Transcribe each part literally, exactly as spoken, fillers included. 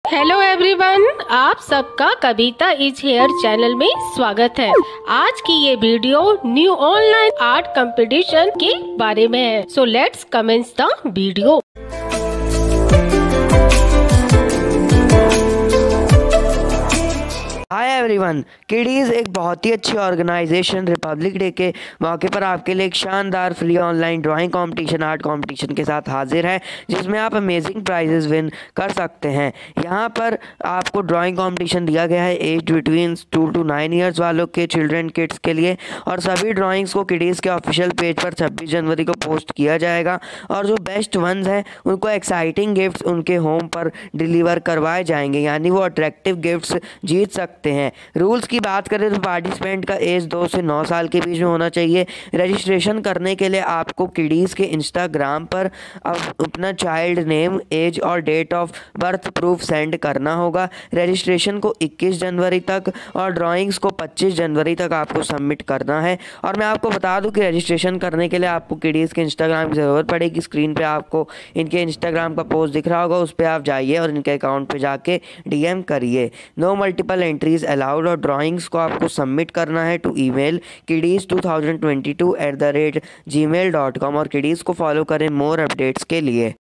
Hello everyone, आप सबका कविता is here channel में स्वागत है। आज की ये video new online art competition के बारे में है। So let's comments the video. Hi everyone, kiddies एक बहुत ही अच्छी ऑर्गेनाइजेशन रिपब्लिक डे के मौके पर आपके लिए एक शानदार free online drawing competition art competition के साथ हाजिर है, जिसमें आप अमेजिंग प्राइजेस विन कर सकते हैं। यहाँ पर आपको ड्राइंग कंपटीशन दिया गया है age between two to nine years वालों के चिल्ड्रन किड्स के लिए, और सभी ड्राइंग्स को किडीज के ऑफिशियल पेज पर छब्बीस जनवरी को पोस्ट किया जाएगा। और जो बेस्ट वंस हैं उनको एक्साइटिंग गिफ्ट्स उनके होम पर डिलीवर करवाए जाएंगे, यानी वो अट्रैक्टिव गिफ्ट्स जीत सकते हैं। रूल्स की बात करें तो पार्टिसिपेंट का एज दो से नौ साल के बीच में होना चाहिए। रजिस्ट्रेशन करने के लिए आपको किडीज के इंस्टाग्राम पर अपना चाइल्ड नेम, एज और date of birth proof send करना होगा। रजिस्ट्रेशन को इक्कीस जनवरी तक और ड्राइंग्स को पच्चीस जनवरी तक आपको सबमिट करना है। और मैं आपको बता दूं कि रजिस्ट्रेशन करने के लिए आपको किडीज के इंस्टाग्राम की ज़रूरत पड़ेगी। स्क्रीन पे आपको इनके इंस्टाग्राम का पोस्ट दिख रहा होगा, उस पर आप जाइए और इनके अकाउंट पे जाके डीएम करिए। नो मल्टीपल एंट्रीज अलाउड, और ड्राइंग्स को आपको सबमिट करना है to email kiddies two thousand twenty two at the rate Gmail dot com. और किडीज को फॉलो करें मोर अपडेट्स के लिए।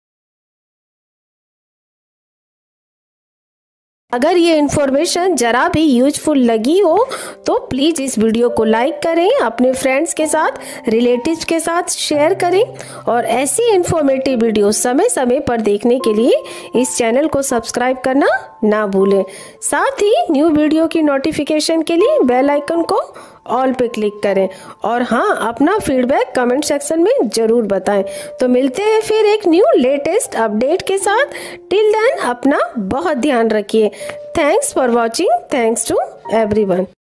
अगर ये इन्फॉर्मेशन जरा भी यूजफुल लगी हो तो प्लीज़ इस वीडियो को लाइक करें, अपने फ्रेंड्स के साथ, रिलेटिव्स के साथ शेयर करें, और ऐसी इन्फॉर्मेटिव वीडियो समय समय पर देखने के लिए इस चैनल को सब्सक्राइब करना ना भूलें। साथ ही न्यू वीडियो की नोटिफिकेशन के लिए बेल आइकन को ऑल पे क्लिक करें, और हाँ, अपना फीडबैक कमेंट सेक्शन में ज़रूर बताएं। तो मिलते हैं फिर एक न्यू लेटेस्ट अपडेट के साथ। टिल देन अपना बहुत ध्यान रखिए। Thanks for watching. Thanks to everyone.